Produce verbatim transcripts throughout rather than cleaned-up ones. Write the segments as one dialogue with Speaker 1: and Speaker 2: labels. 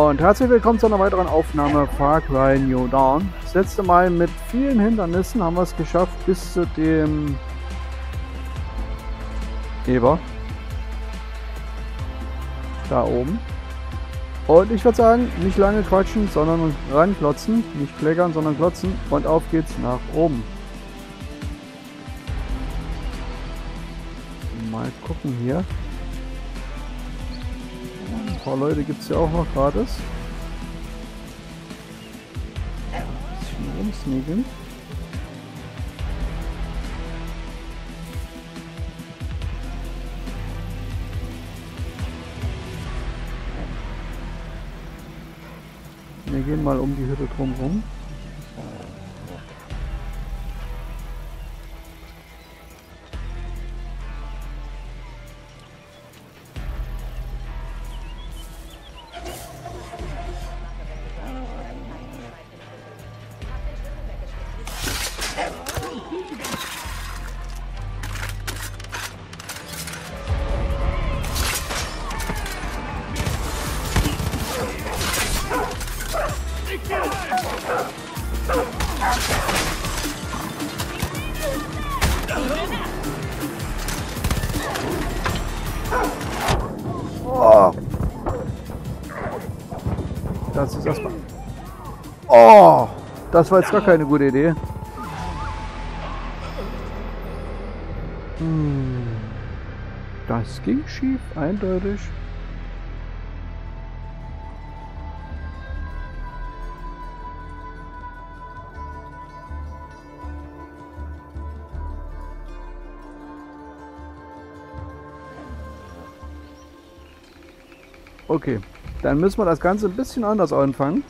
Speaker 1: Und herzlich willkommen zu einer weiteren Aufnahme Far Cry New Dawn. Das letzte Mal mit vielen Hindernissen haben wir es geschafft bis zu dem Eber. Da oben. Und ich würde sagen, nicht lange quatschen, sondern ranklotzen. Nicht kleckern, sondern klotzen. Und auf geht's nach oben. Mal gucken hier. Ein paar Leute gibt es ja auch noch gratis. Ein bisschen rumsneaken. Wir gehen mal um die Hütte drumherum. Oh. Das ist erstmal. Oh, das war jetzt gar keine gute Idee. Hm. Das ging schief, eindeutig. Okay, dann müssen wir das Ganze ein bisschen anders anfangen.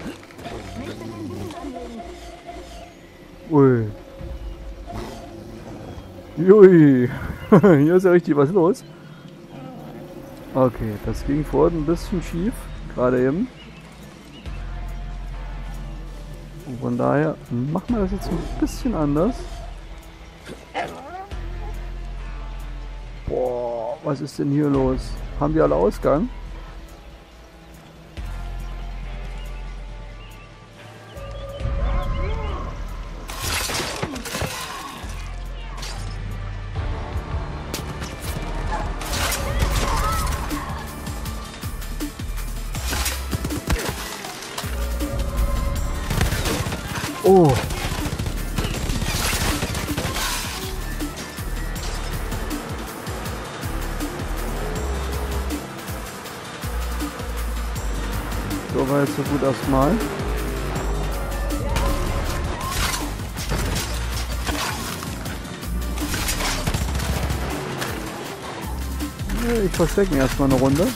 Speaker 1: Ui. Ui. Hier ist ja richtig was los. Okay, das ging vorhin ein bisschen schief, gerade eben. Und von daher machen wir das jetzt ein bisschen anders. Boah, was ist denn hier los? Haben die alle Ausgang? Oh. So weit, so gut erstmal. Ich verstecke ihn erstmal eine Runde.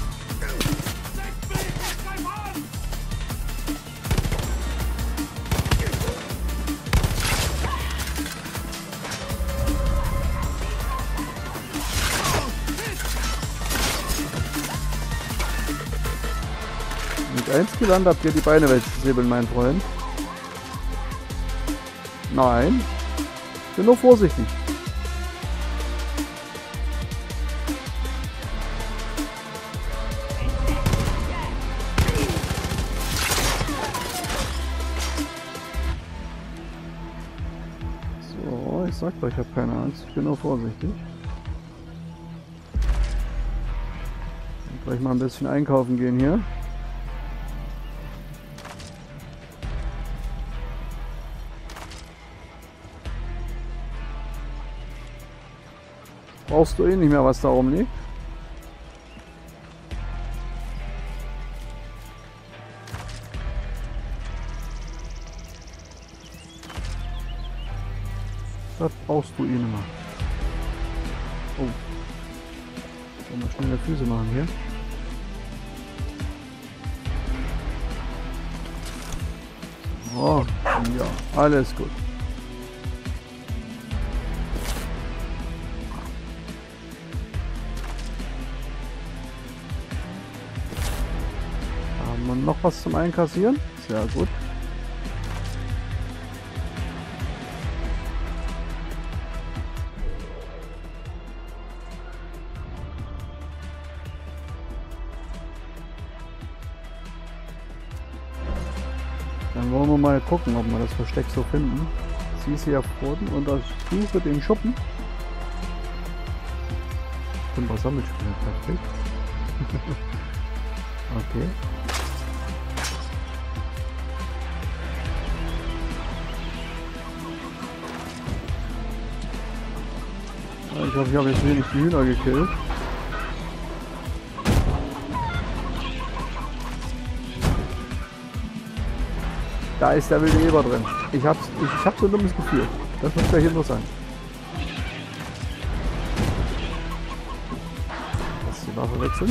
Speaker 1: Mit eins gelandet habt ihr die Beine wegsäbeln, mein Freund. Nein. Ich bin nur vorsichtig. So, ich sag euch, ich habe keine Angst. Ich bin nur vorsichtig. Gleich mal ein bisschen einkaufen gehen hier. Brauchst du eh nicht mehr, was da oben liegt. Das brauchst du eh nicht mehr. Oh. Sollen wir schnell Füße machen hier. Oh, ja, alles gut. Haben wir noch was zum Einkassieren? Sehr gut. Dann wollen wir mal gucken, ob wir das Versteck so finden. Sie ist hier Froden und suche den Schuppen. Können wir Sammelspiel, perfekt. Okay. Ich hoffe, ich habe jetzt wenig die Hühner gekillt. Da ist der wilde Eber drin. Ich hab's, ich, ich hab so ein dummes Gefühl. Das wird gleich interessant. Lass die Waffe wechseln.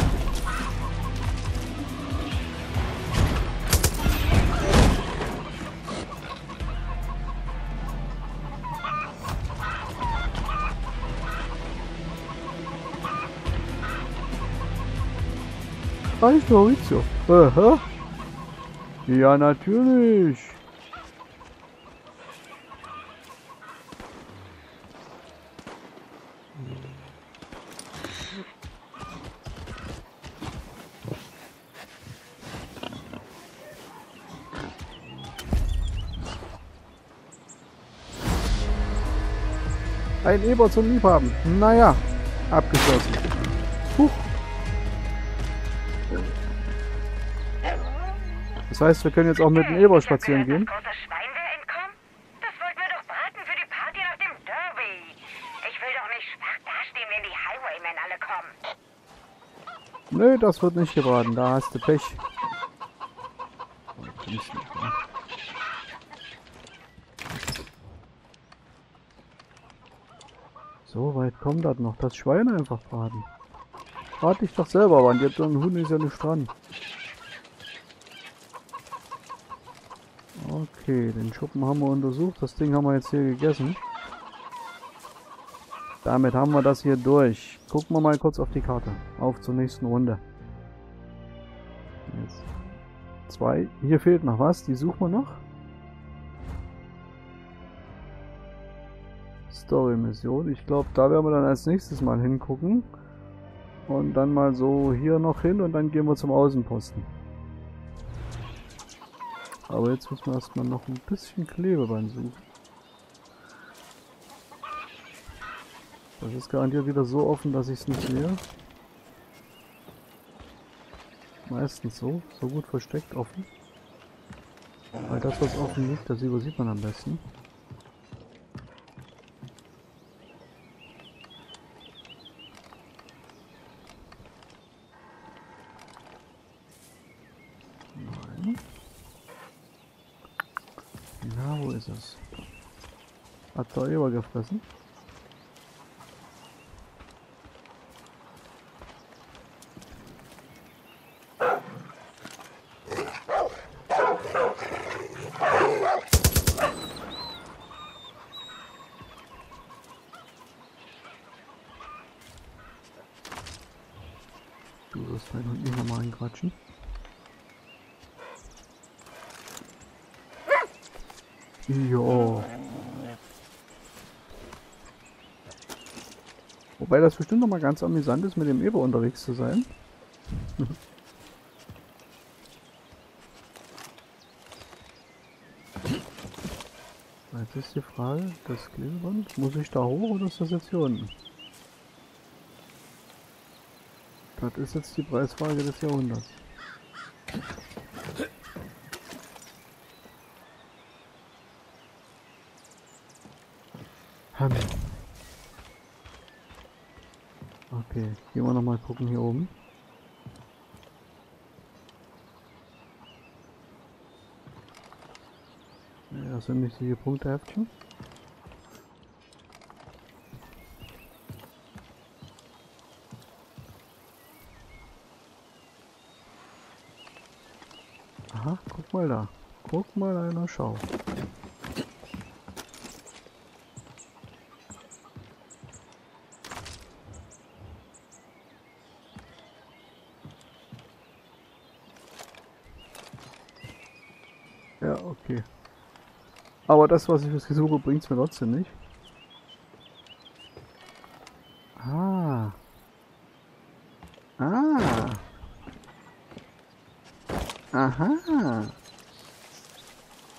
Speaker 1: Reicht Maurizio. Aha. Ja, natürlich. Ein Eber zum Liebhaben. Naja, abgeschlossen. Huch. Das heißt, wir können jetzt auch mit dem Eber spazieren gehen.
Speaker 2: Das große Schwein will entkommen? Das wollten wir doch braten für die Party nach dem Derby. Ich will doch nicht schwach dastehen, wenn die Highwaymen alle kommen.
Speaker 1: Nö, das wird nicht gebraten. Da hast du Pech. So weit kommt das noch. Das Schwein einfach braten. Brat dich doch selber, Mann. Jetzt so ein Huhn ist ja nicht dran. Okay, den Schuppen haben wir untersucht. Das Ding haben wir jetzt hier gegessen. Damit haben wir das hier durch. Gucken wir mal kurz auf die Karte. Auf zur nächsten Runde. Jetzt zwei. Hier fehlt noch was. Die suchen wir noch. Story-Mission. Ich glaube, da werden wir dann als nächstes mal hingucken. Und dann mal so hier noch hin und dann gehen wir zum Außenposten. Aber jetzt müssen wir erstmal noch ein bisschen Klebeband suchen. Das ist garantiert wieder so offen, dass ich es nicht sehe. Meistens so, so gut versteckt offen. Weil das, was offen liegt, das übersieht man am besten. Nein. Na, wo ist es? Hat der Eber gefressen? Du wirst halt und nicht nochmal einquatschen. Jo. Wobei das bestimmt noch mal ganz amüsant ist, mit dem Eber unterwegs zu sein. Jetzt ist die Frage, das Klebeband, muss ich da hoch oder ist das jetzt hier unten? Das ist jetzt die Preisfrage des Jahrhunderts. Hm. Okay, gehen wir noch mal gucken hier oben. Ja, das sind nicht die Punkteheftchen. Aha, guck mal da. Guck mal einer, schau. Ja, okay. Aber das, was ich fürs Gesuche bringt es mir trotzdem nicht. Ah. Ah. Aha.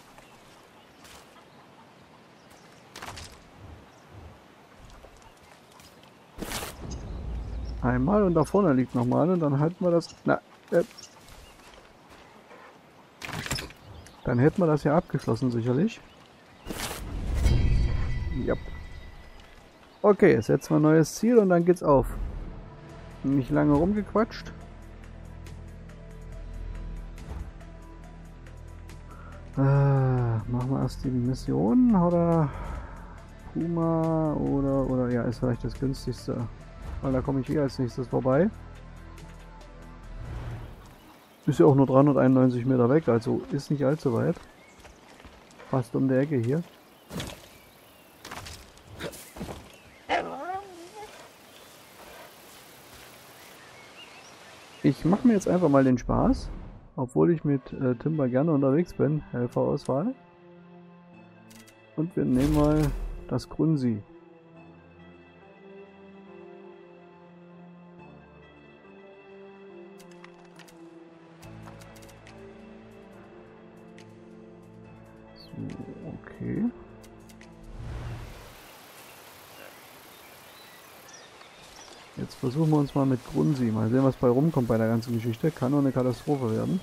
Speaker 1: Einmal und da vorne liegt nochmal und dann halten wir das... Na, äh, dann hätten wir das ja abgeschlossen sicherlich. Ja. Okay, jetzt setzen wir ein neues Ziel und dann geht's auf. Nicht lange rumgequatscht. Äh, machen wir erst die Mission oder Puma oder oder ja, ist vielleicht das günstigste, weil da komme ich eh als nächstes vorbei. Ist ja auch nur dreihunderteinundneunzig Meter weg, also ist nicht allzu weit. Fast um die Ecke hier. Ich mache mir jetzt einfach mal den Spaß, obwohl ich mit äh, Timber gerne unterwegs bin, Helferauswahl. Und wir nehmen mal das Grunsi. So, okay. Jetzt versuchen wir uns mal mit Grunsi. Mal sehen, was bei rumkommt bei der ganzen Geschichte. Kann nur eine Katastrophe werden.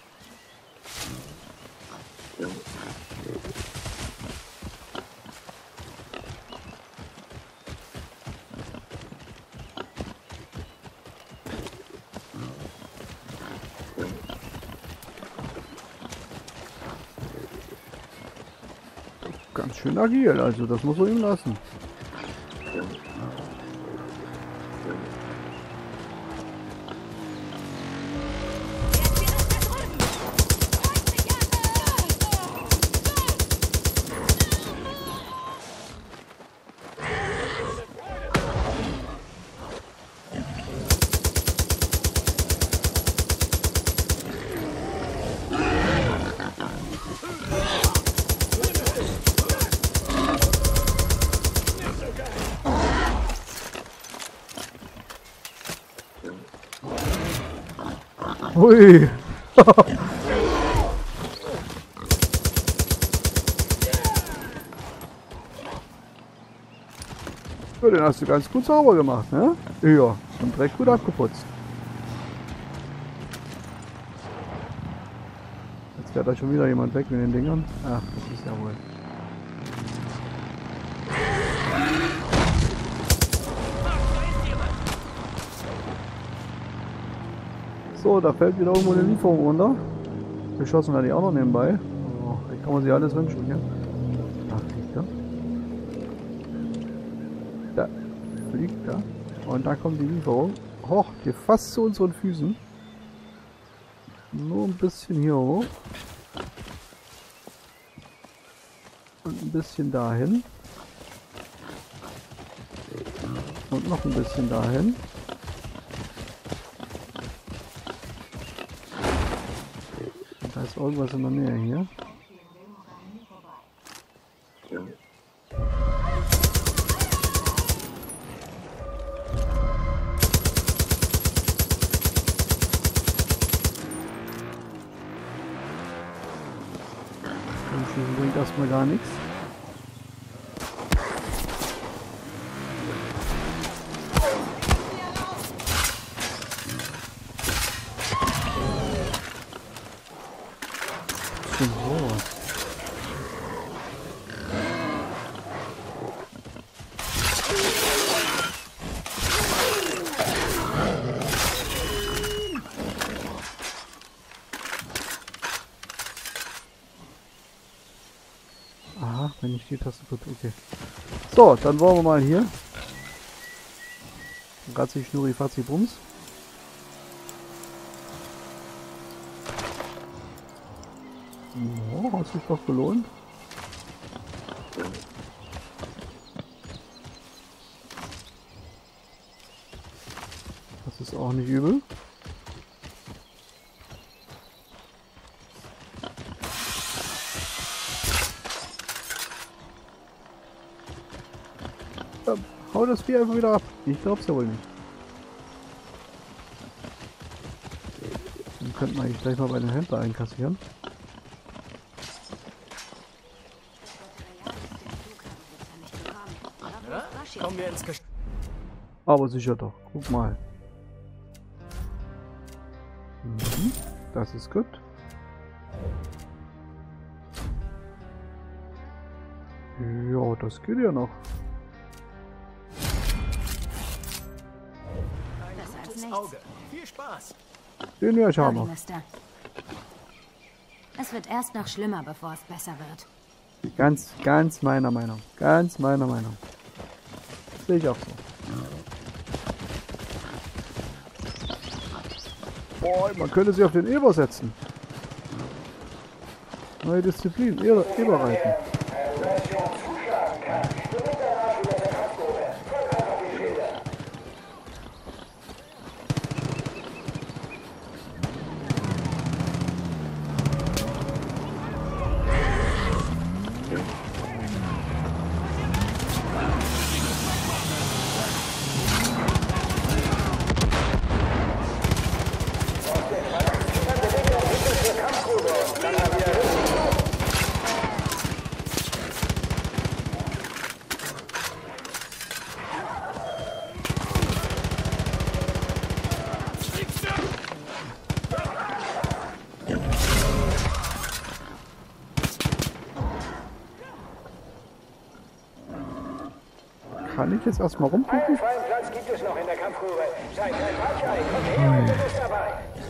Speaker 1: Ganz schön agil, also das muss man ihm lassen. Hui! Ja, den hast du ganz gut sauber gemacht, ne? Ja, und direkt gut abgeputzt. Jetzt fährt da schon wieder jemand weg mit den Dingern. Ach, das ist ja wohl. So, da fällt wieder irgendwo eine Lieferung runter. Geschossen werde ich auch noch nebenbei. Oh, wie kann man sich alles wünschen hier? Da fliegt er. Da fliegt er. Und da kommt die Lieferung. Hoch, hier fast zu unseren Füßen. Nur ein bisschen hier hoch. Und ein bisschen dahin. Und noch ein bisschen dahin. Da ist irgendwas in der Nähe hier. Das bringt erstmal gar nichts. Aha, wenn ich die Tastatur drücke. Okay. So, dann wollen wir mal hier. Ratzi, Schnurri, Fatzi, Bums. Oh, hat sich doch gelohnt. Das ist auch nicht übel. Ja, hau das Vieh einfach wieder ab. Ich glaub's ja wohl nicht. Dann könnten wir eigentlich gleich mal bei den Händler einkassieren.
Speaker 3: Kommen wir ins Gesch
Speaker 1: Aber sicher doch. Guck mal. Das ist gut. Ja, das geht ja noch.
Speaker 3: Besser als nichts.
Speaker 4: Viel Spaß.
Speaker 1: Den wir haben
Speaker 3: Sorry,
Speaker 1: noch.
Speaker 3: Mister. Es wird erst noch schlimmer, bevor es besser wird.
Speaker 1: Ganz, ganz meiner Meinung. Ganz meiner Meinung. Sehe ich auch so. Boah, man könnte sich auf den Eber setzen. Neue Disziplin, Eber, Eberreiten. Kann ich jetzt erstmal rumgucken?
Speaker 5: Einen freien Platz gibt es noch in der Kampfgrube. Seid kein Weichei, kommt her, du bist dabei.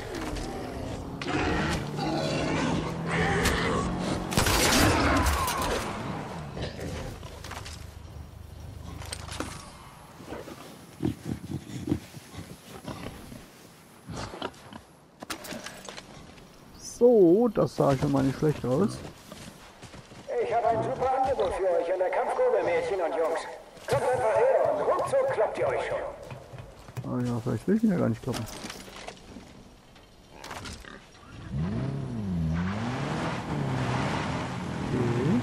Speaker 1: So, das sah schon mal nicht schlecht aus.
Speaker 5: Ich habe ein super Angebot für euch in der Kampfgrube, Mädchen und Jungs. Kommt einfach her und ruckzuck klappt ihr euch schon.
Speaker 1: Ah ja, vielleicht will ich ihn ja gar nicht kloppen. Okay.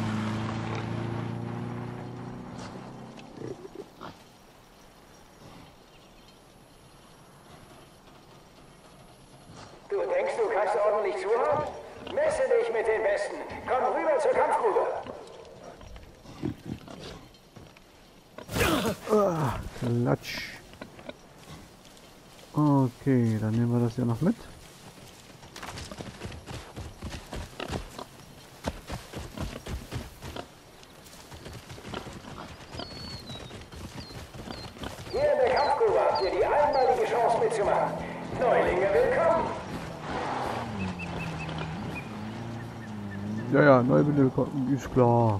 Speaker 5: Du denkst, du kannst ordentlich zuhauen? Messe dich mit den Besten. Komm rüber zur Kampfgrube.
Speaker 1: Ah, Klatsch. Okay, dann nehmen wir das hier noch mit.
Speaker 5: Hier in der Kampfgrube habt ihr die einmalige Chance mitzumachen. Neulinge, willkommen.
Speaker 1: Ja, ja, neu willkommen, ist klar.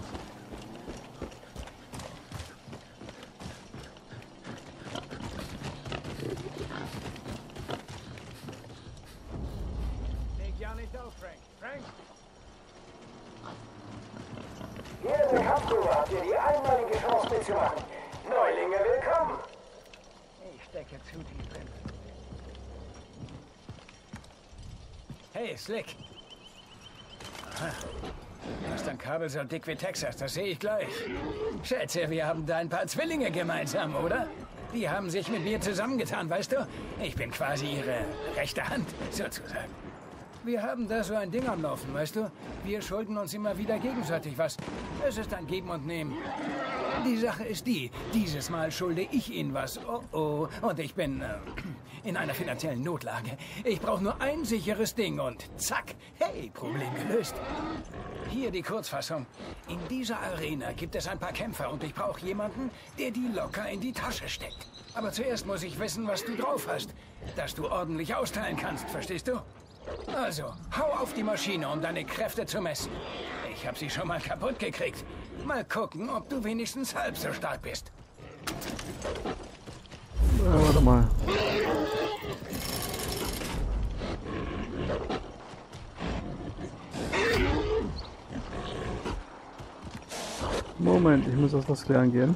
Speaker 5: Leg ja nicht auf, Frank. Frank? Hier in der Kampfgrube habt ihr die einmalige Chance mitzumachen. Neulinge, willkommen. Ich stecke zu tief drin.
Speaker 4: Hey, Slick. Aha. Du hast ein Kabel so dick wie Texas, das sehe ich gleich. Schätze, wir haben da ein paar Zwillinge gemeinsam, oder? Die haben sich mit mir zusammengetan, weißt du? Ich bin quasi ihre rechte Hand, sozusagen. Wir haben da so ein Ding am Laufen, weißt du? Wir schulden uns immer wieder gegenseitig was. Es ist ein Geben und Nehmen. Die Sache ist die, dieses Mal schulde ich ihnen was. Oh oh, und ich bin äh, in einer finanziellen Notlage. Ich brauche nur ein sicheres Ding und zack, hey, Problem gelöst. Hier die Kurzfassung. In dieser Arena gibt es ein paar Kämpfer und ich brauche jemanden, der die locker in die Tasche steckt. Aber zuerst muss ich wissen, was du drauf hast, dass du ordentlich austeilen kannst, verstehst du? Also, hau auf die Maschine, um deine Kräfte zu messen. Ich habe sie schon mal kaputt gekriegt. Mal gucken, ob du wenigstens halb so stark bist.
Speaker 1: Ja, warte mal. Moment, ich muss erst was klären gehen.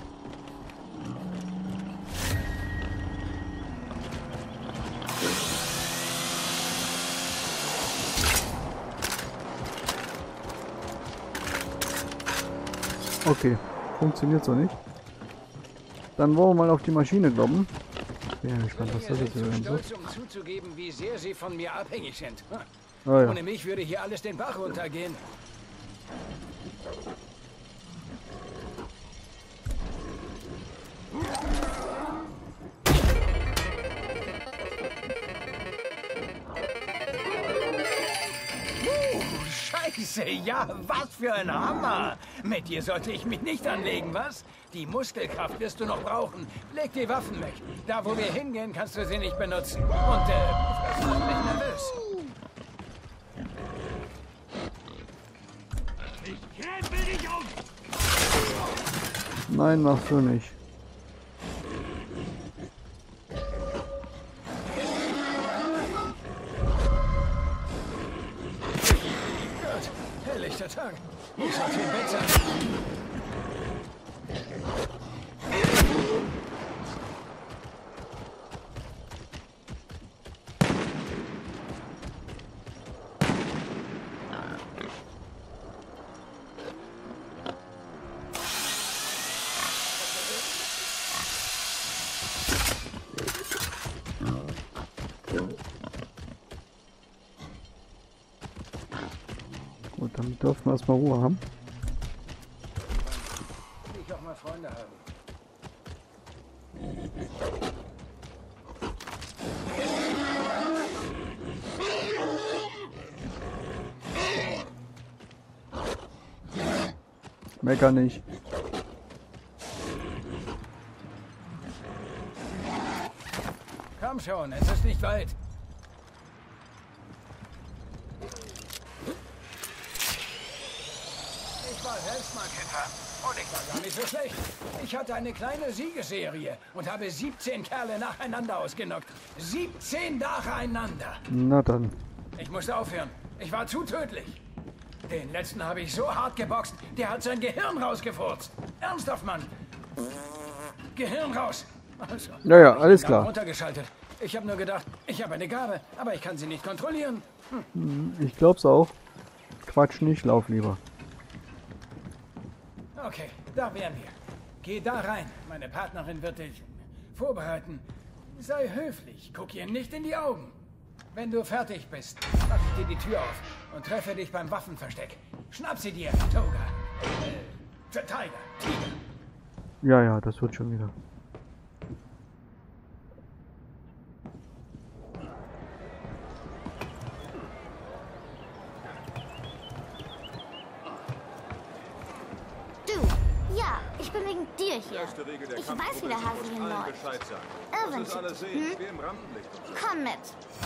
Speaker 1: Okay, funktioniert so nicht. Dann wollen wir mal auf die Maschine glauben. Ich bin ja gespannt, was das jetzt
Speaker 4: zu
Speaker 1: wieder sein soll.
Speaker 4: stolz, um zuzugeben, wie sehr sie von mir abhängig sind.
Speaker 1: Oh ja.
Speaker 4: Ohne mich würde hier alles den Bach runtergehen. Klasse, ja, was für ein Hammer. Mit dir sollte ich mich nicht anlegen, was? Die Muskelkraft wirst du noch brauchen. Leg die Waffen weg. Da, wo wir hingehen, kannst du sie nicht benutzen. Und, äh, das macht mich nervös. Ich kämpfe dich um!
Speaker 1: Nein, machst du nicht.
Speaker 4: Gott, helllichter Tag. Ich sollte im Bett sein.
Speaker 1: Gut, dann dürfen wir erstmal Ruhe haben.
Speaker 4: Will ich auch mal Freunde haben.
Speaker 1: Mecker nicht.
Speaker 4: Komm schon, es ist nicht weit. Ich war Selbstmarketer und ich war gar nicht so schlecht. Ich hatte eine kleine Siegesserie und habe siebzehn Kerle nacheinander ausgenockt. siebzehn nacheinander.
Speaker 1: Na dann.
Speaker 4: Ich musste aufhören. Ich war zu tödlich. Den letzten habe ich so hart geboxt, der hat sein Gehirn rausgefurzt. Ernsthaft, Mann. Gehirn raus. Also,
Speaker 1: Ja, ja, alles
Speaker 4: ich bin
Speaker 1: klar.
Speaker 4: runtergeschaltet. Ich habe nur gedacht, ich habe eine Gabe, aber ich kann sie nicht kontrollieren. Hm.
Speaker 1: Ich glaub's auch. Quatsch nicht, lauf lieber.
Speaker 4: Okay, da wären wir. Geh da rein. Meine Partnerin wird dich vorbereiten. Sei höflich. Guck ihr nicht in die Augen. Wenn du fertig bist, mach ich dir die Tür auf und treffe dich beim Waffenversteck. Schnapp sie dir, Toga. Äh, Tiger, Tiger.
Speaker 1: Ja, ja, das wird schon wieder.
Speaker 6: Du, ja, ich bin wegen dir hier. Ich weiß, wie der Hase hier läuft. Irwin, hm? Komm mit.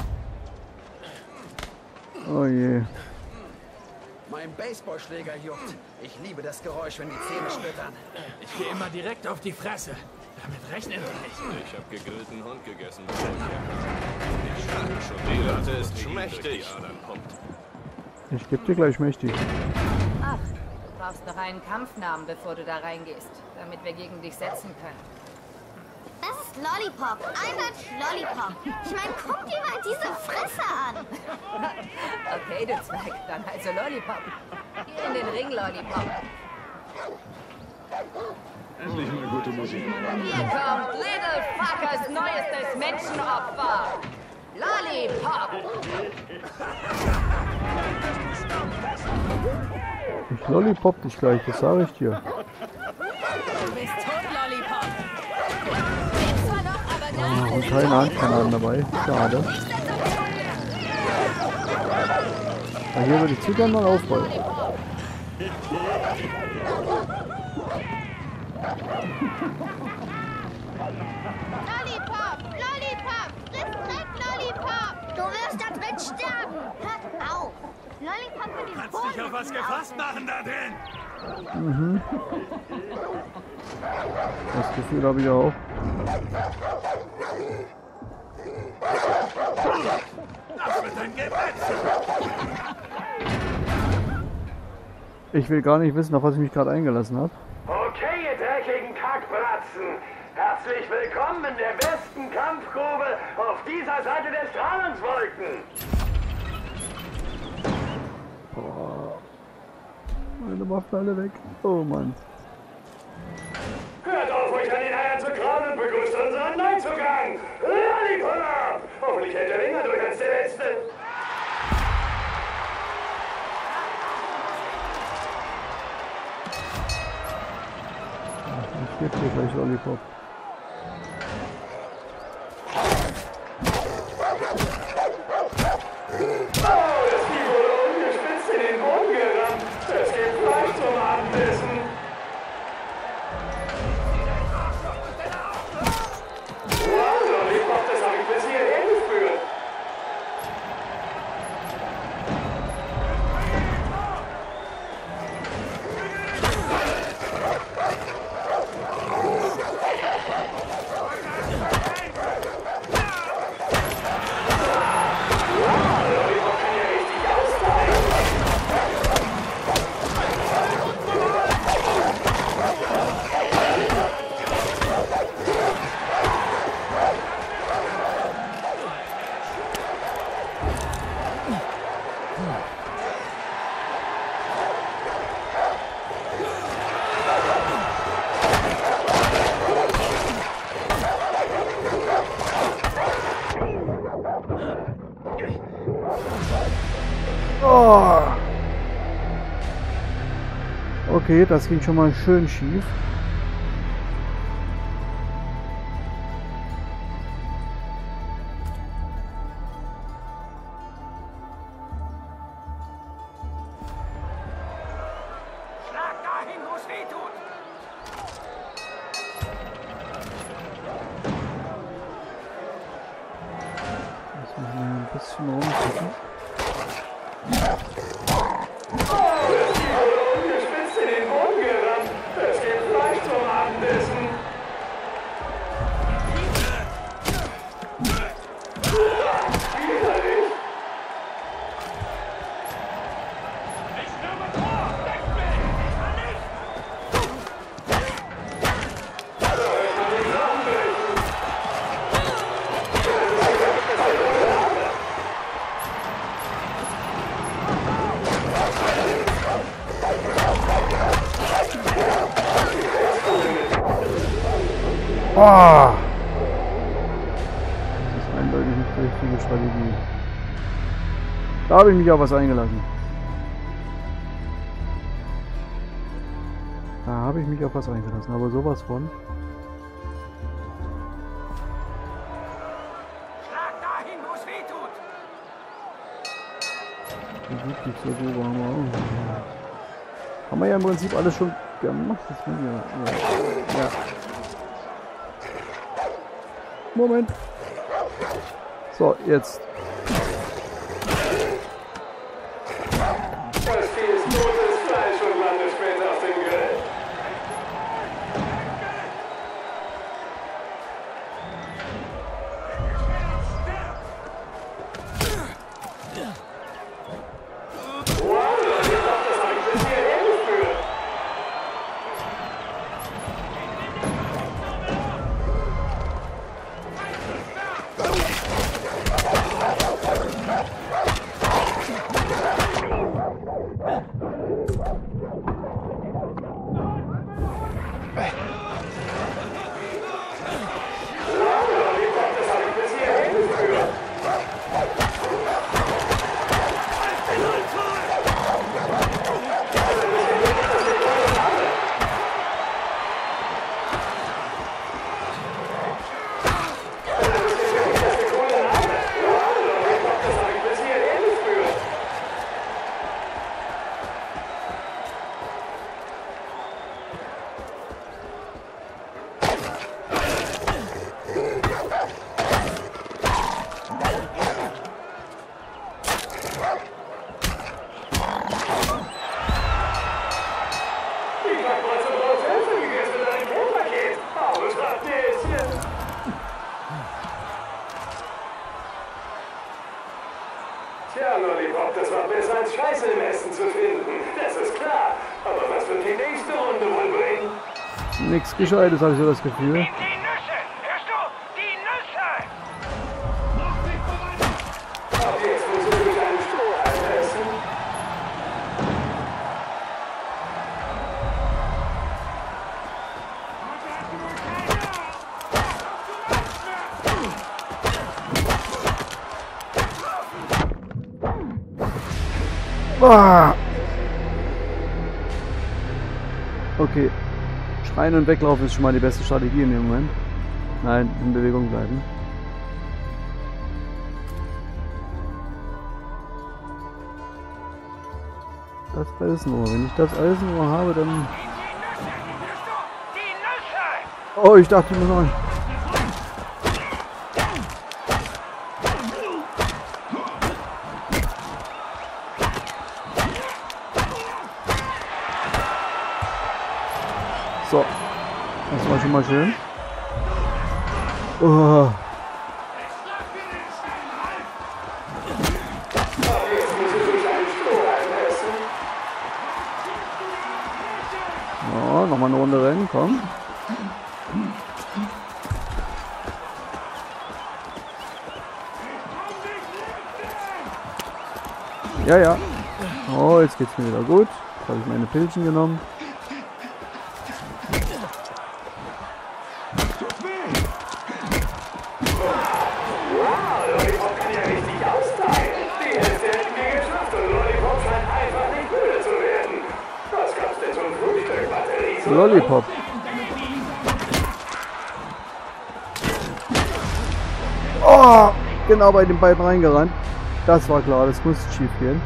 Speaker 1: Oh je.
Speaker 7: Mein Baseballschläger juckt. Ich liebe das Geräusch, wenn die Zähne splittern.
Speaker 8: Ich gehe immer direkt auf die Fresse. Damit rechnen Sie nicht.
Speaker 9: Ich habe gegrillten Hund gegessen, bevor ich herkam. Ich schlage schon die Latte ist schmächtig.
Speaker 1: Ich geb dir gleich mächtig.
Speaker 10: Ach, du brauchst noch einen Kampfnamen, bevor du da reingehst, damit wir gegen dich setzen können.
Speaker 6: Das ist Lollipop. Albert Lollipop. Ich meine, guck dir mal diese Fresse an.
Speaker 10: Okay, du Zweig, dann also Lollipop. Geh in den Ring, Lollipop.
Speaker 9: Endlich mal gute Musik.
Speaker 10: Hier kommt Little Fuckers neuestes Menschenopfer. Lollipop.
Speaker 1: Ich lollipop dich gleich, das sage ich dir.
Speaker 10: Du bist tot, Lollipop.
Speaker 1: Ah, und keine Handgranaten dabei. Schade. Na, hier würde ich zu gerne mal aufrollen.
Speaker 6: Lollipop, Lollipop, friss weg, Lollipop. Du wirst da drin sterben. Hört auf. Lollipop will den
Speaker 8: Kannst
Speaker 6: Boden
Speaker 8: dich auf was gefasst machen da drin?
Speaker 1: Mhm. Das Gefühl habe ich auch.
Speaker 8: Das wird ein Gemetzel.
Speaker 1: Ich will gar nicht wissen, auf was ich mich gerade eingelassen habe.
Speaker 5: Okay, ihr dreckigen Kackbratzen. Herzlich willkommen in der besten Kampfgrube auf dieser Seite der Strahlungswolken.
Speaker 1: Meine Waffen alle weg. Oh Mann.
Speaker 5: Hört auf, euch an den Eiern zu krauen und begrüßt unseren Neuzugang. Lollipop! Hoffentlich hält er länger durch als der Letzte.
Speaker 1: Ich gebe dir gleich Lollipop.
Speaker 5: Oh, das Knie wurde umgespitzt in den Boden gerammt.
Speaker 1: Oh. Okay, das ging schon mal schön schief. Oh. Das ist eindeutig nicht die richtige Strategie. Da habe ich mich auf was eingelassen. Da habe ich mich auf was eingelassen, aber sowas von.
Speaker 4: Schlag dahin, wo es weh tut!
Speaker 1: Die gut nicht so gut haben wir auch. Haben wir ja im Prinzip alles schon gemacht. Das wir ja. ja. Moment. So, jetzt.
Speaker 5: Das Vieh ist totes Fleisch und landet später auf dem Grill. Wow, das habe ich bis hierher geführt. Tja, Lollipop, das war besser als Scheiße im Essen zu finden. Das ist klar. Aber was wird die nächste Runde wohl bringen?
Speaker 1: Nichts Gescheites, habe ich so das Gefühl.
Speaker 4: Die Nüsse! Hörst du? Die Nüsse!
Speaker 5: Ab jetzt musst du durch einen Strohhalm essen.
Speaker 1: Ah. Okay. Schreien und weglaufen ist schon mal die beste Strategie in dem Moment. Nein, in Bewegung bleiben. Das Eisenohr. Wenn ich das Eisenohr habe, dann... Oh, ich dachte, ich muss noch... So, das war schon mal schön. Oh. Ja, nochmal eine Runde rennen, komm. Ja, ja. Oh, jetzt geht's mir wieder gut. Jetzt habe ich meine Pilzen genommen.
Speaker 5: Lollipop kann ja richtig austeilen. Die Hälfte hätten wir geschafft und Lollipop
Speaker 1: Lollipop. Oh, genau bei den beiden reingerannt. Das war klar, das musste schief gehen.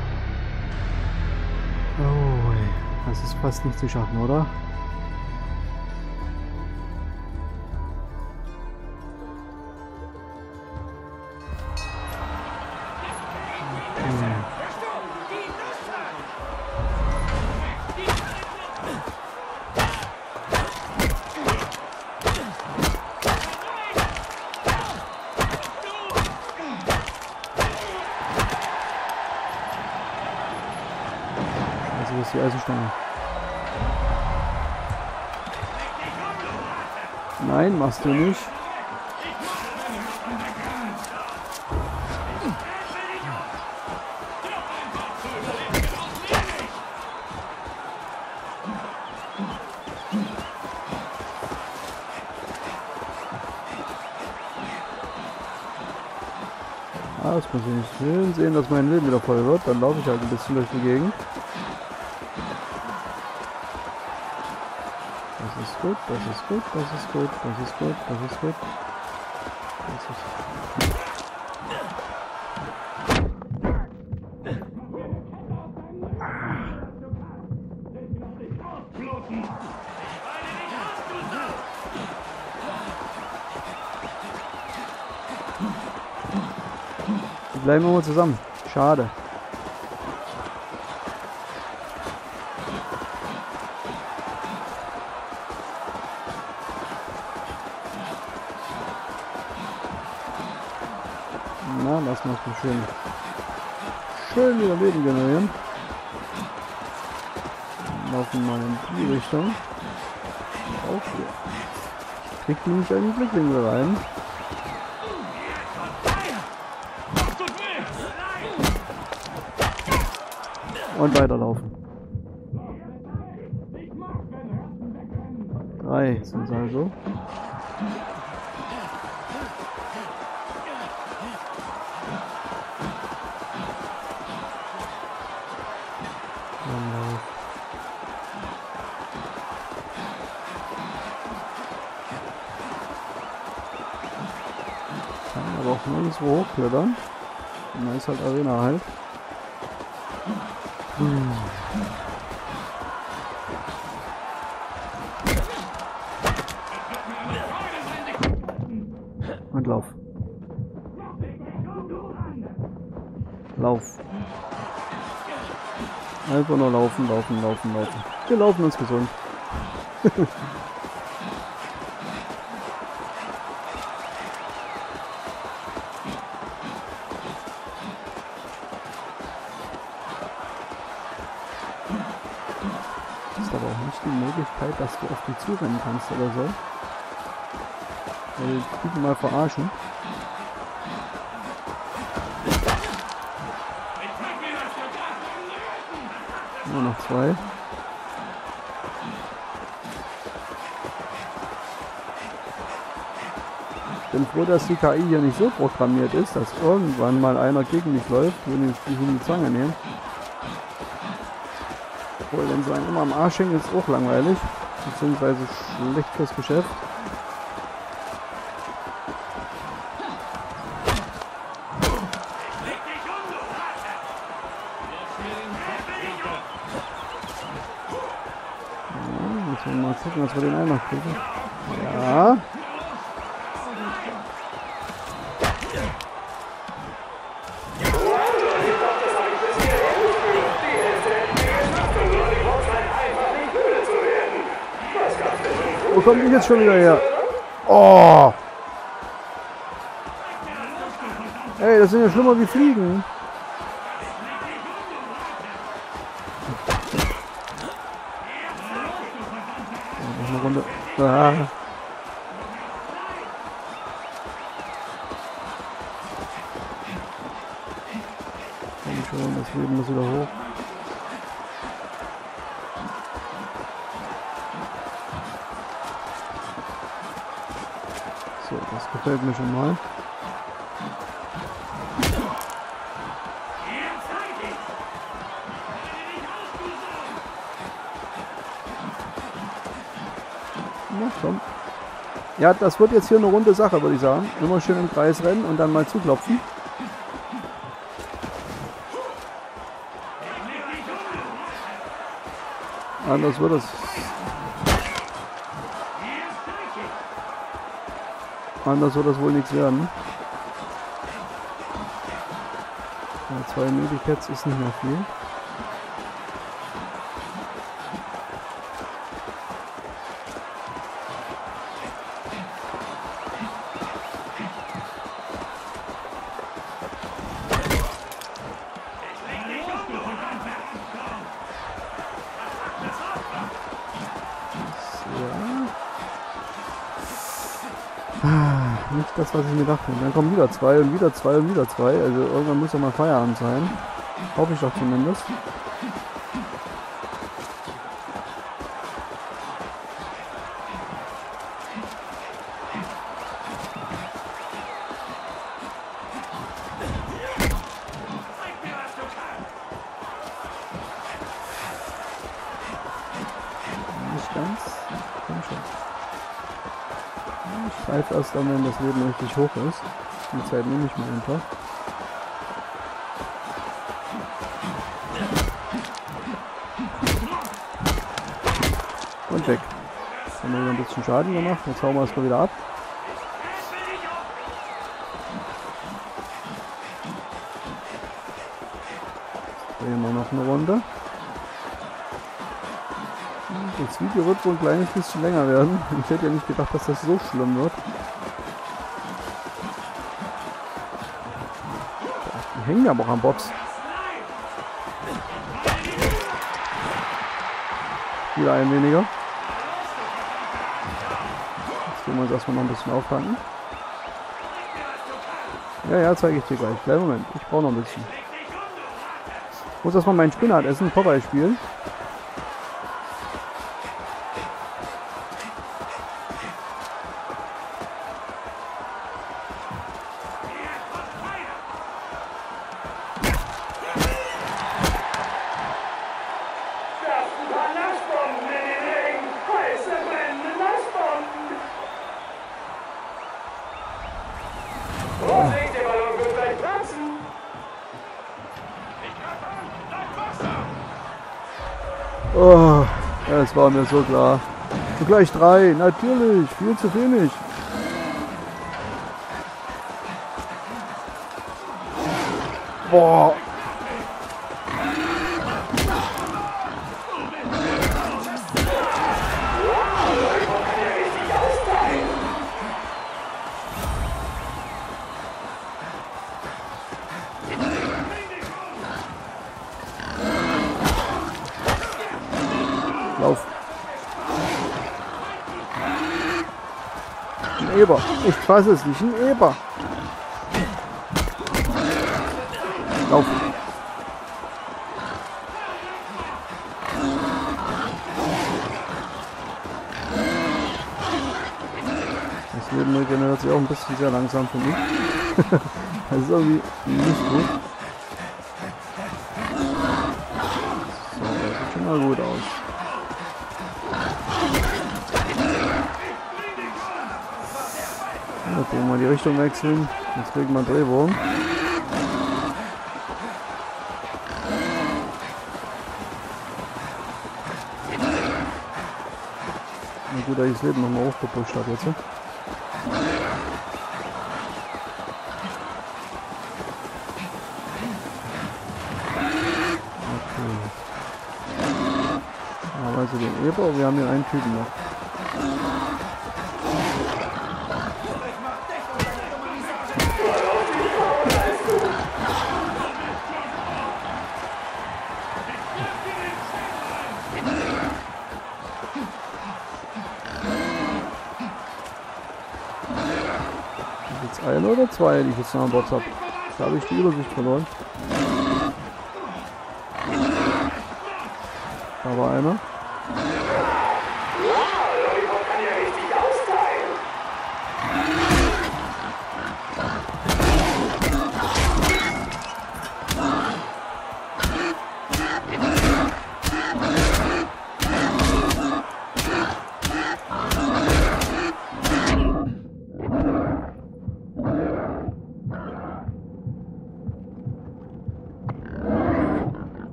Speaker 1: Oh, das ist fast nicht zu schaffen, oder? Also ist die Eisenstange. Nein, machst du nicht. Ah, das muss ich nicht schön sehen, dass mein Leben wieder voll wird. Dann laufe ich halt ein bisschen durch die Gegend. Das ist gut, das ist gut, das ist gut, das ist gut, das ist gut. Das ist Wir bleiben immer zusammen. Schade. Na, lass mal so schön, schön wieder Leben generieren. Laufen mal in die Richtung. Auch hier. Kriegt nämlich einen Blickling wieder rein. Und weiterlaufen. Drei sind es also. Kann aber auch nirgendwo hochklettern. Und dann ist halt Arena halt. Hm. Und lauf. Lauf. Einfach nur laufen, laufen, laufen, laufen. Wir laufen uns gesund. Ist aber auch nicht die Möglichkeit, dass du auf die zurennen kannst oder so. Weil die Typen mal verarschen. Nur noch zwei. Ich bin froh, dass die K I hier nicht so programmiert ist, dass irgendwann mal einer gegen mich läuft, wenn ich mich in die Zange nehme. Obwohl, wenn sie einen immer am Arsch hängen, ist auch langweilig. Beziehungsweise schlecht fürs Geschäft. Ja, müssen wir mal gucken, dass wir den einen noch kriegen. Ja. Wo kommt die jetzt schon wieder her? Oh! Ey, das sind ja schlimmer wie Fliegen. Noch eine Runde. Ah. Komm schon, das Leben muss wieder hoch. So, das gefällt mir schon mal. Na komm. Ja, das wird jetzt hier eine runde Sache, würde ich sagen. Immer schön im Kreis rennen und dann mal zuklopfen. Anders wird es. Anders wird das wohl nichts werden. Ja, zwei Medikets ist nicht mehr viel. Nicht das, was ich mir dachte. Und dann kommen wieder zwei und wieder zwei und wieder zwei. Also irgendwann muss ja mal Feierabend sein. Hoffe ich doch zumindest. Nicht ganz. Komm schon. Ich greife erst dann, wenn das Leben richtig hoch ist. Die Zeit nehme ich mir einfach. Und weg. Jetzt haben wir wieder ein bisschen Schaden gemacht. Jetzt hauen wir es mal wieder ab. Jetzt drehen wir noch eine Runde. Das Video wird wohl ein kleines bisschen länger werden. Ich hätte ja nicht gedacht, dass das so schlimm wird. Die hängen ja aber auch am Box. Wieder ein weniger. Jetzt gehen wir uns erstmal noch ein bisschen auftanken. Ja, ja, zeige ich dir gleich. Kleinen Moment, ich brauche noch ein bisschen. Ich muss erstmal meinen Spinat essen, Popeye spielen. Oh, ja, das war mir so klar. Und gleich drei, natürlich, viel zu wenig. Boah. Lauf. Ein Eber. Ich fasse es nicht. Ein Eber. Lauf. Das Leben regeneriert sich auch ein bisschen sehr langsam für mich. Das ist irgendwie nicht gut. So, das sieht schon mal gut aus. Jetzt wollen wir die Richtung wechseln. Jetzt kriegen wir einen Drehwurm. Na gut, dass ich das Leben nochmal hochgepusht habe jetzt. Okay. Aber also den Eber, wir haben hier einen Typen noch. Jetzt eine oder zwei, die ich jetzt noch an Bord habe. Da habe ich die Übersicht verloren. Da war einer.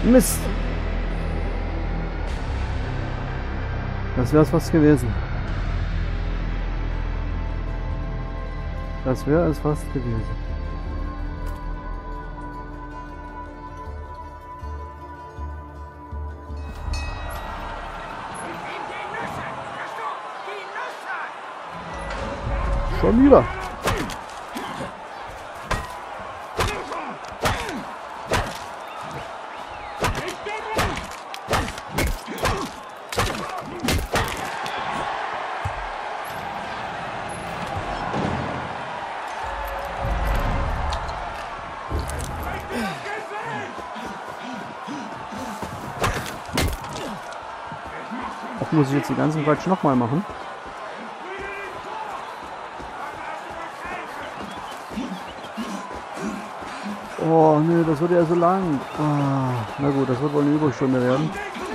Speaker 1: Mist. Das wäre es fast gewesen. Das wäre es fast gewesen. Schon wieder. Ach, muss ich jetzt den ganzen Quatsch nochmal machen? Oh, nee, das wird ja so lang. Ah, na gut, das wird wohl eine Überstunde werden.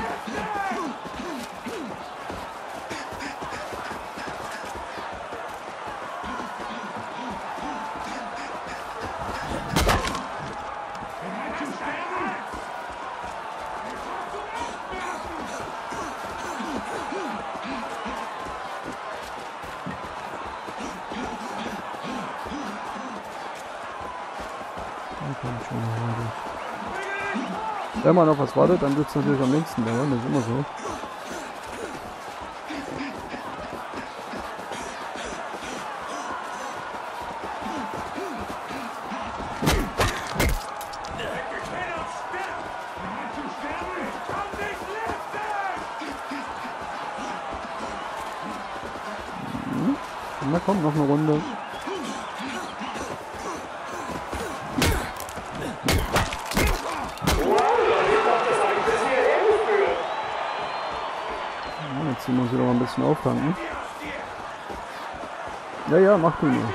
Speaker 1: Wenn man auf was wartet, dann wird es natürlich am längsten dauern, das ist immer so. Hm. Na komm, noch eine Runde. Jetzt muss ich doch mal ein bisschen auftanken. Ja, ja, mach du nur.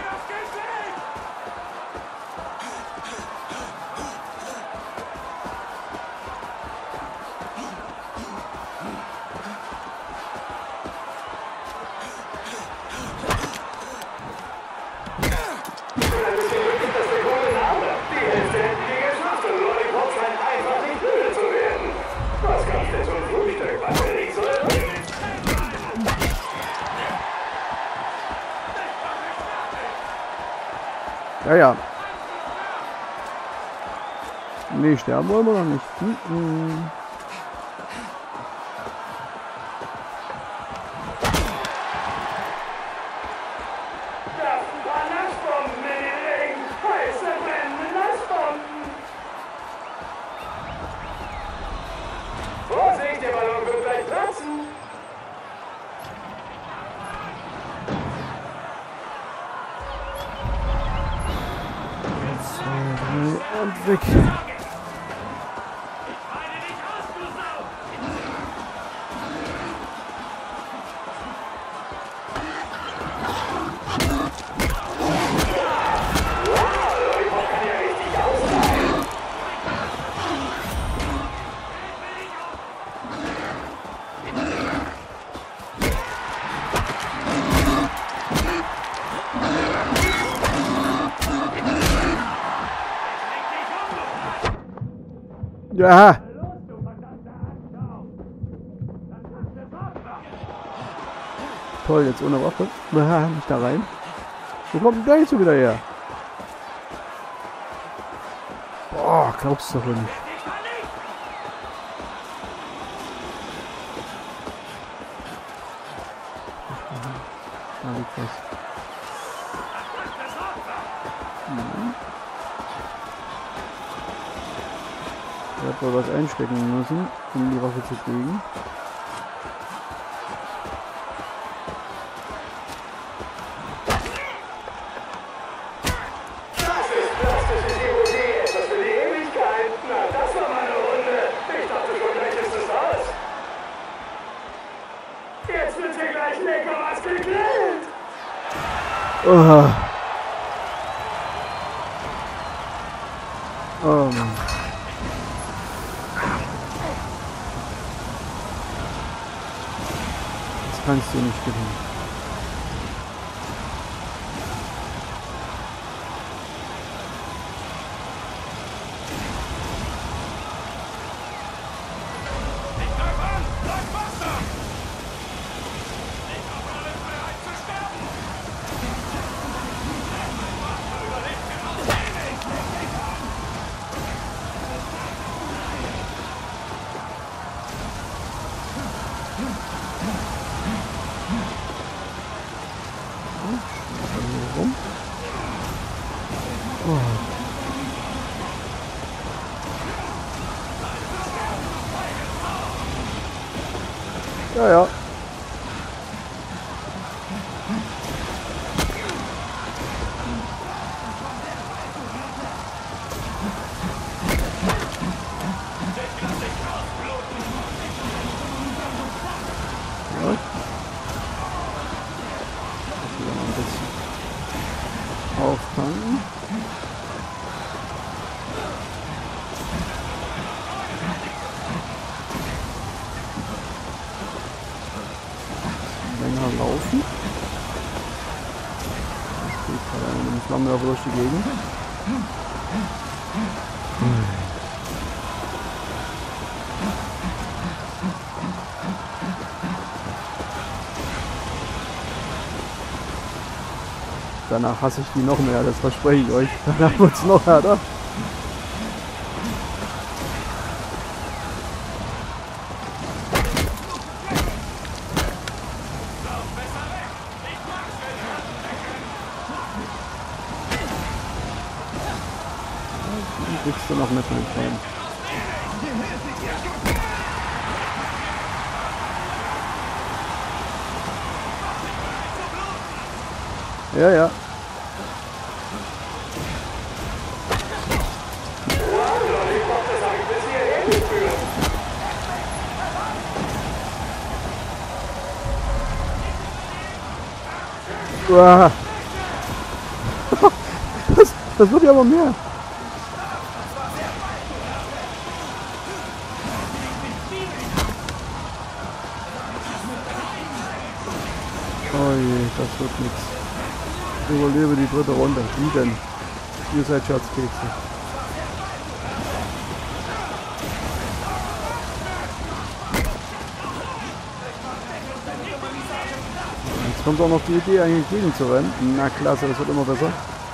Speaker 1: Ja, ja. Nee, sterben wollen wir noch nicht. Hm, hm.
Speaker 5: Vorsicht, der Ballon wird gleich platzen!
Speaker 1: Und weg. Ja. Toll, jetzt ohne Waffe. Ah, nicht da rein. Wo kommt denn der jetzt wieder her? Boah, glaubst du doch nicht. Da liegt was. Mhm. Er hat wohl was einstecken müssen, um die Waffe zu kriegen.
Speaker 5: Das ist plastische Chirurgie, etwas für die Ewigkeit. Na, das war meine Runde. Ich dachte schon, gleich ist es aus. Jetzt wird hier gleich lecker was gegrillt.
Speaker 1: Oh. Oh Mann. Das kannst du nicht gewinnen. Rum. Oh. Ja, ja. Auftanken. Länger laufen. Das geht gerade mit dem Flammenwerfer durch die Gegend. Danach hasse ich die noch mehr, das verspreche ich euch. Danach wird es noch härter. Dann kriegst du noch mit, mein Freund. Ja, ja. Uah. Das, das wird ja aber mehr. Oh je, das wird nichts. Überlebe die dritte Runde. Wie denn? Ihr seid Scherzkekse. Jetzt kommt auch noch die Idee, eigentlich gegen zu rennen. Na klasse, das wird immer besser.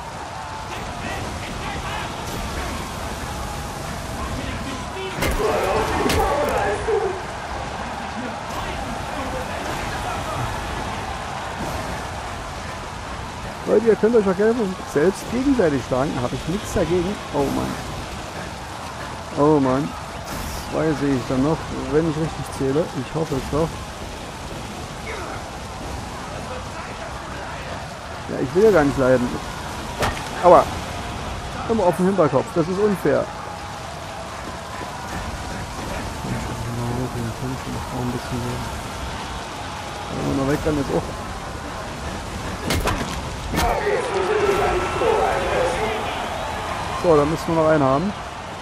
Speaker 1: Leute, ihr könnt euch auch gerne selbst gegenseitig schlagen, habe ich nichts dagegen. Oh Mann. Oh Mann. Zwei sehe ich dann noch, wenn ich richtig zähle. Ich hoffe es doch. Ja, ich will ja gar nicht leiden. Aua. Immer auf den Hinterkopf, das ist unfair. Ein bisschen wenn wir noch weg, dann ist auch. So, dann müssen wir noch einen haben.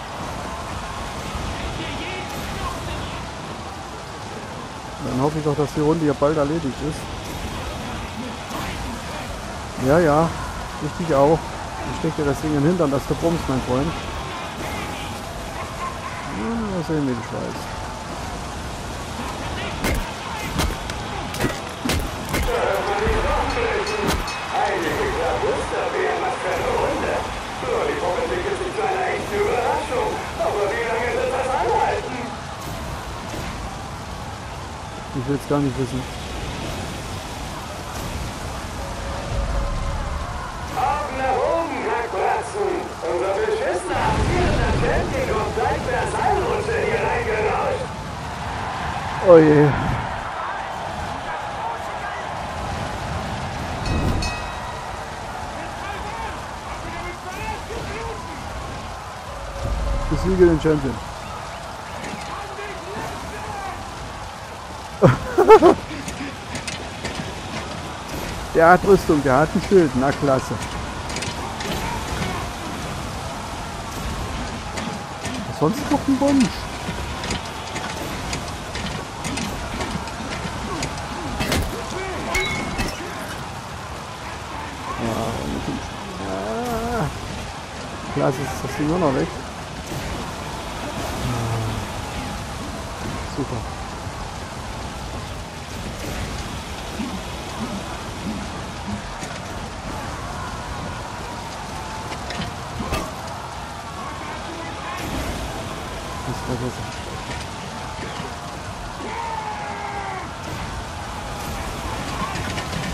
Speaker 1: Dann hoffe ich doch, dass die Runde hier bald erledigt ist. Ja, ja, richtig auch. Ich stecke dir das Ding in den Hintern, dass du brummst, mein Freund. Ja, mal sehen, wie du scheißt. Ich will es gar nicht wissen.
Speaker 5: Augen nach oben, Hackbratzen! Unser beschissener amtierender Champion kommt gleich per Seilrutsche hier reingerauscht!
Speaker 1: Oh je. Besiege den Champion. Der hat Rüstung, der hat ein Schild, na klasse. Was sonst noch ein Wunsch? Ah, klasse, ist das Ding nur noch weg. Super.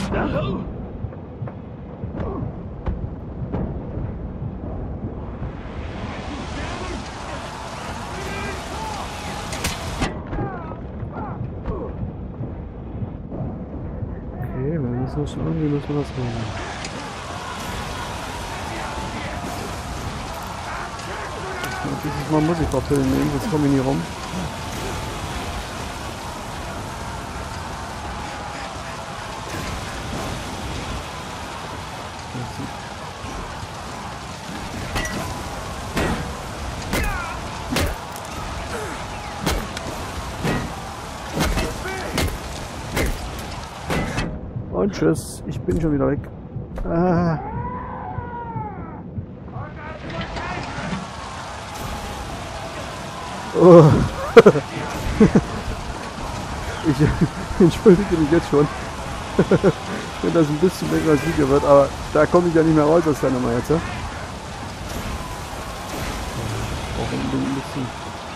Speaker 1: Okay, wir müssen das irgendwie müssen wir das machen. Dieses Mal muss ich Kopfhörer nehmen, sonst komme ich nie rum. Und tschüss, ich bin schon wieder weg. Ah. Oh. Ich entschuldige mich jetzt schon, wenn das ein bisschen länger als Video wird, aber da komme ich ja nicht mehr raus aus der Nummer jetzt. Ja? Auch ein bisschen.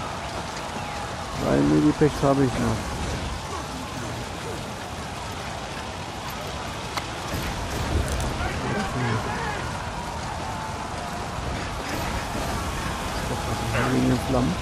Speaker 1: Ein Medipack habe ich noch. Flammen.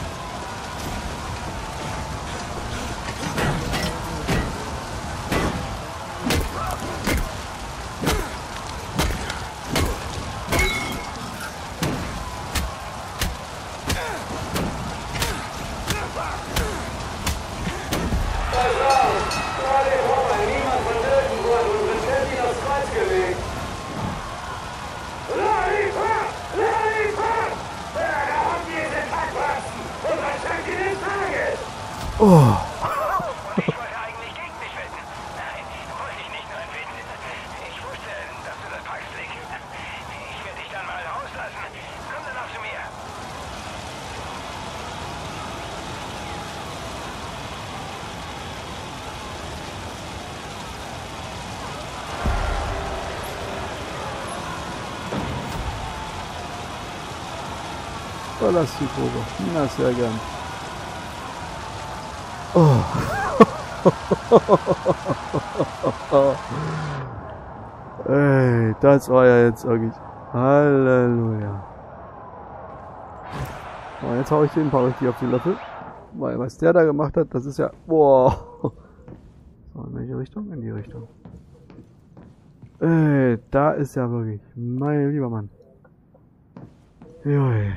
Speaker 1: Oh.
Speaker 11: Ich wollte eigentlich gegen dich wetten. Nein, wollte ich nicht nur entwenden. Ich wusste, dass du das packst, Slick. Ich werde dich dann mal rauslassen. Komm dann auch zu mir.
Speaker 1: Verlass die Probe. Na, sehr gern. Oh. Ey, das war ja jetzt wirklich. Halleluja. So, jetzt hau ich den ein paar richtig auf die Löffel. Weil was der da gemacht hat, das ist ja. Boah. So, in welche Richtung? In die Richtung. Ey, da ist ja wirklich. Mein lieber Mann. Joi.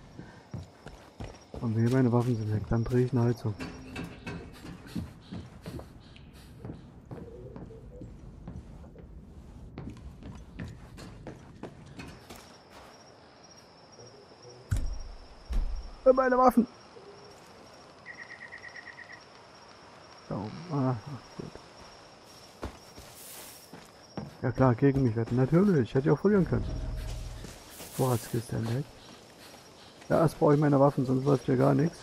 Speaker 1: Und hier meine Waffen sind weg, dann drehe ich eine Heizung. Meine Waffen! Da oben. Ah, gut. Ja klar, gegen mich wetten. Natürlich, hätte ich auch verlieren können. Vorratskiste entdeckt. Ja, erst brauche ich meine Waffen, sonst läuft hier gar nichts.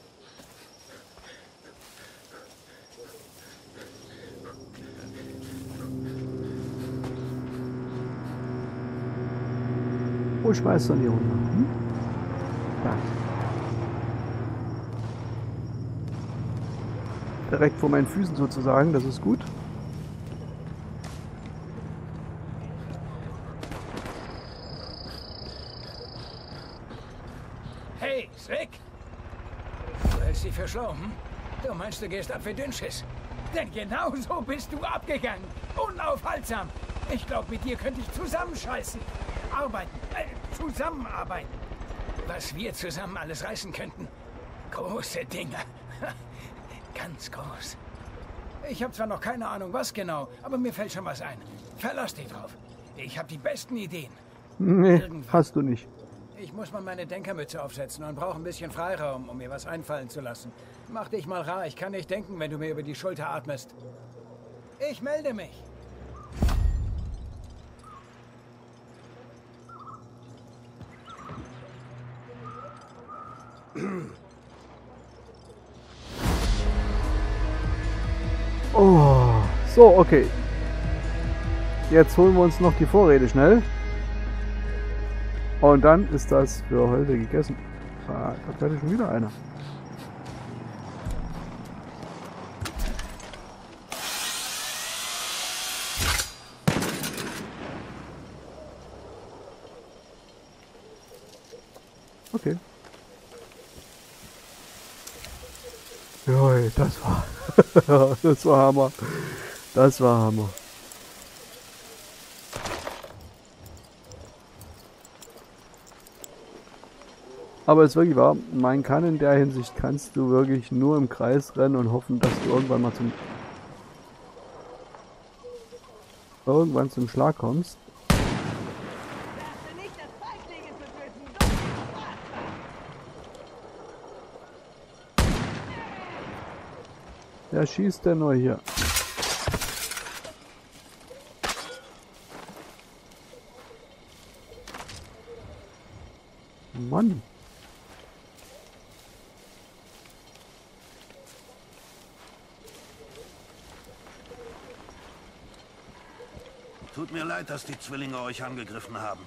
Speaker 1: Wo schmeißt du denn die runter? Hm? Da. Direkt vor meinen Füßen sozusagen, das ist gut.
Speaker 4: Hey, Slick! Du hältst dich für schlau, hm? Du meinst, du gehst ab wie Dünnschiss? Denn genau so bist du abgegangen. Unaufhaltsam. Ich glaube, mit dir könnte ich zusammenscheißen. Arbeiten. Äh, zusammenarbeiten. Was wir zusammen alles reißen könnten. Große Dinge. Ganz groß. Ich habe zwar noch keine Ahnung, was genau, aber mir fällt schon was ein. Verlass dich drauf. Ich habe die besten Ideen.
Speaker 1: Nee,
Speaker 4: Irgendwann.
Speaker 1: hast du nicht.
Speaker 4: Ich muss mal meine Denkermütze aufsetzen und brauche ein bisschen Freiraum, um mir was einfallen zu lassen. Mach dich mal rar, ich kann nicht denken, wenn du mir über die Schulter atmest. Ich melde mich.
Speaker 1: Oh, so, okay. Jetzt holen wir uns noch die Vorräte schnell. Und dann ist das für heute gegessen. Ah, da fährt schon wieder einer. Joi, das war... das war Hammer. Das war Hammer. Aber es ist wirklich wahr, man kann in der Hinsicht, kannst du wirklich nur im Kreis rennen und hoffen, dass du irgendwann mal zum... irgendwann zum Schlag kommst. Wer schießt denn nur hier? Mann.
Speaker 12: Tut mir leid, dass die Zwillinge euch angegriffen haben.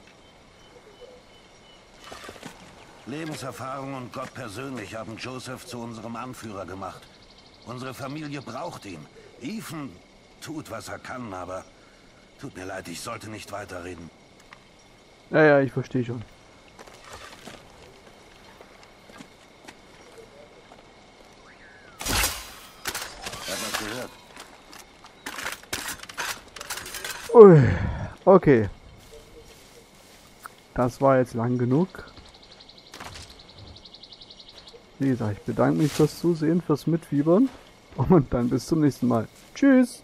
Speaker 12: Lebenserfahrung und Gott persönlich haben Joseph zu unserem Anführer gemacht. Unsere Familie braucht ihn. Ethan tut, was er kann, aber tut mir leid, ich sollte nicht weiterreden.
Speaker 1: Ja, ja, ich verstehe schon.
Speaker 12: Er hat was gehört.
Speaker 1: Ui, okay. Das war jetzt lang genug. Wie gesagt, ich bedanke mich fürs Zusehen, fürs Mitfiebern und dann bis zum nächsten Mal. Tschüss!